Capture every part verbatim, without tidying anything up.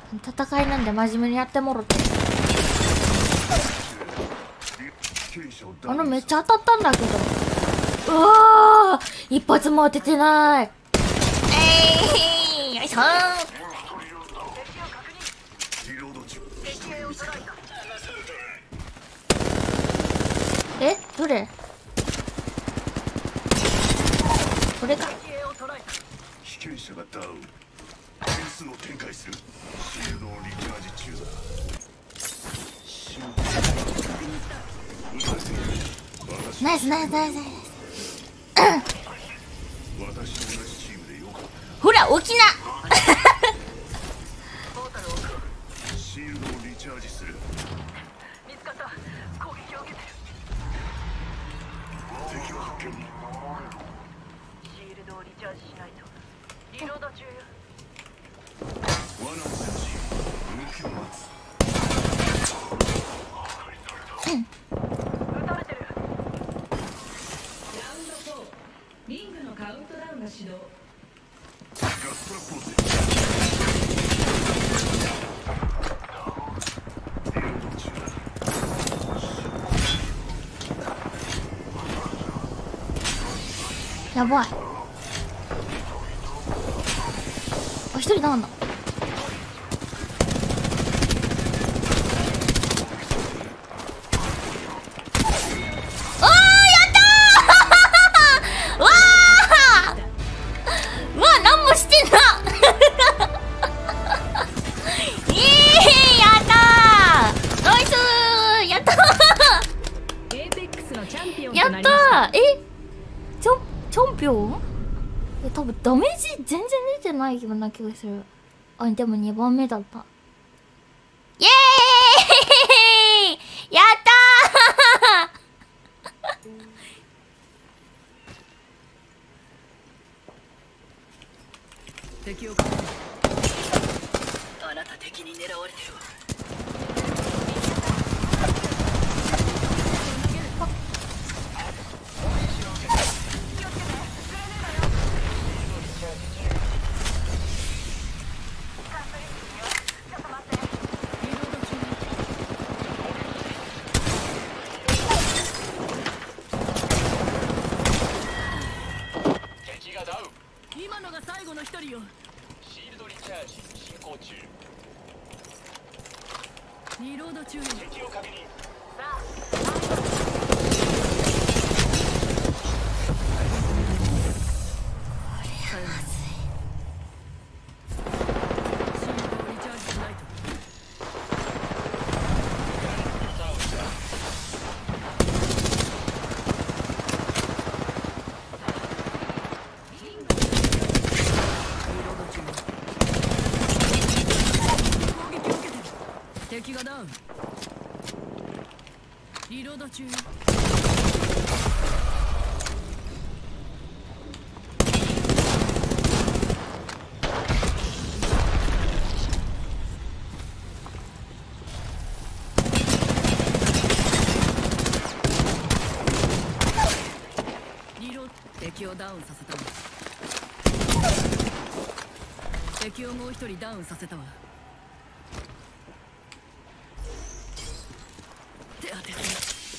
戦いなんで真面目にやってもろて。あのめっちゃ当たったんだけど。うわー、一発も当ててない。えい、よいしょー。え、どれ？これか。 被験者がダウン。点数を展開する。シールドをリチャージ中だ。 ナイスナイスナイスナイス。 私と同じチームでよかった。 ほら起きな。 シールドをリチャージする。 見つかった。攻撃を受けてる。 敵を発見。 シールドをリチャージしないと。リロード中よ。 罠の戦士、動きを待つ。 撃たれてる。 ラウンドフォー、リングのカウントダウンが始動。 ガストラップを設置。リロード中だ。 やばい。あ、一人ダウンだ。やったー。え、チョン、チョンピョン？え、多分ダメージ全然出てないような気がする。あ、でもにばんめだった。イエーイやったー敵をあなた敵に狙われてるわ。今のが最後の一人よ。 シールドリチャージ進行中。 リロード中よ。 敵を確認。 敵がダウン。リロード中。リロード。敵をダウンさせたわ。敵をもう一人ダウンさせたわ。手当てする。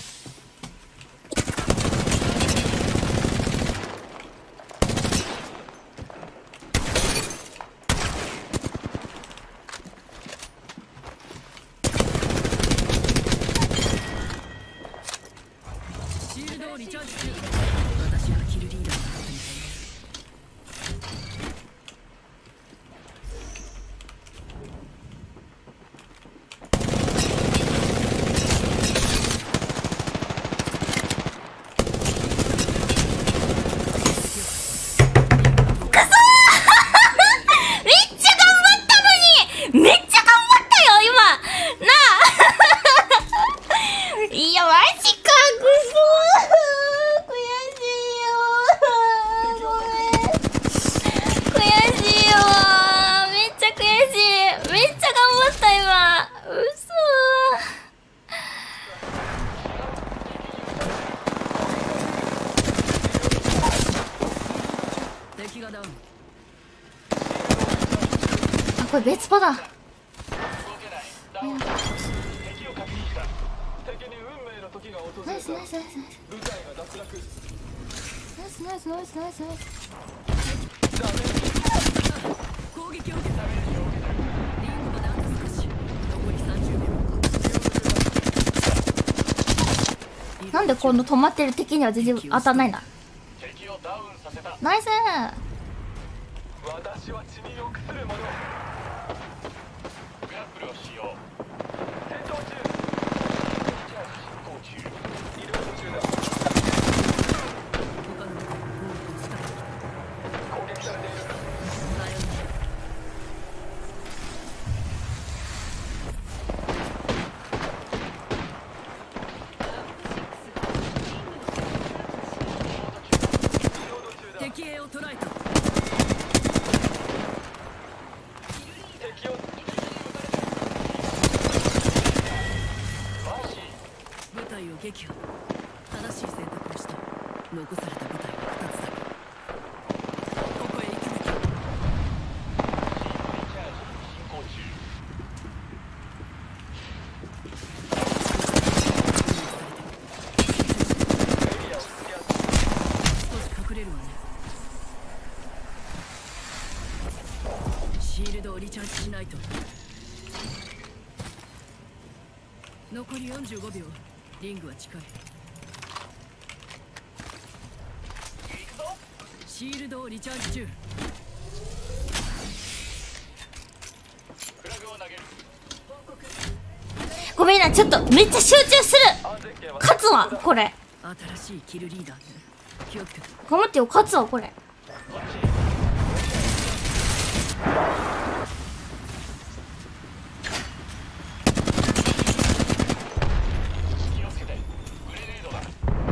シールドをリチャージ中。私がキルリーダーだったみたいです。 めっちゃ頑張ったよ今なあいやマジか、くそー、悔しいよー、ごめん、悔しいよー、めっちゃ悔しい、めっちゃ頑張った今、うそー。 敵がダウン。 あ、これ別パだ。 ダウン。敵を確認した。敵に運命の時が訪れた。 ナイスナイスナイスナイス部隊が脱落。 ナイスナイスナイスナイスナイス。 攻撃を受けた。リングまであと少し。残りさんじゅうびょう。 なんでこの止まってる敵には全然当たんないんだ。 敵をダウンさせた。 ナイス。 私は血に臆する者。グラップルを使用。戦闘中。チャージ進行中。移動中だ。 他の部隊が攻撃を仕掛けてきた。 攻撃されている。 敵兵を捕らえた。 敵を部隊を撃破。正しい選択をした。残された部隊はふたつだけ。ここへ行くべき。 チャージ進行中。エリアを突き当て。 少し隠れるわね。シールドをリチャージしないと。残りよんじゅうごびょう。リングは近い。シールドをリチャージ中。 フラグを投げる。 ごめんな、ちょっとめっちゃ集中する。 安全圏は勝つわこれ。 新しいキルリーダーね。気をつけて。 頑張ってよ、勝つわこれ。 気をつけて。グレネードだ。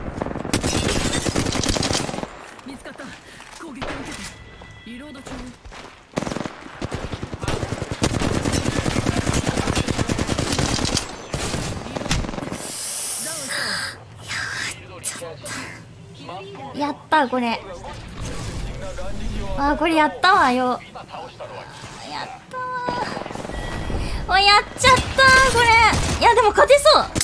見つかった。攻撃を受けて。リロード中。 やったこれ。あーこれやったわよ。やったわー。おやっちゃったーこれ。いやでも勝てそう。ナイ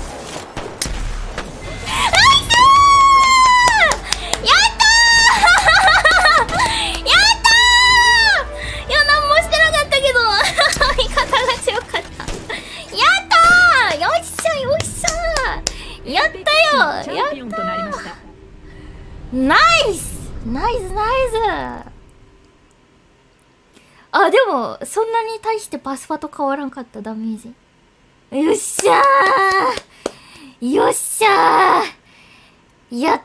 スー。やったーやったー。いや何もしてなかったけど味方が強かった。やったー。よっしゃよっしゃー。やったよ。やったー。ナイスナイスナイス。あ、でもそんなに対してパスパと変わらんかったダメージ。よっしゃーよっしゃー。やっ